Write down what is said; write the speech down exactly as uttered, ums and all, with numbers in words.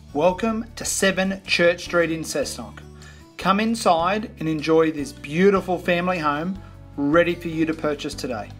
Welcome to seven Church Street in Cessnock. Come inside and enjoy this beautiful family home ready for you to purchase today.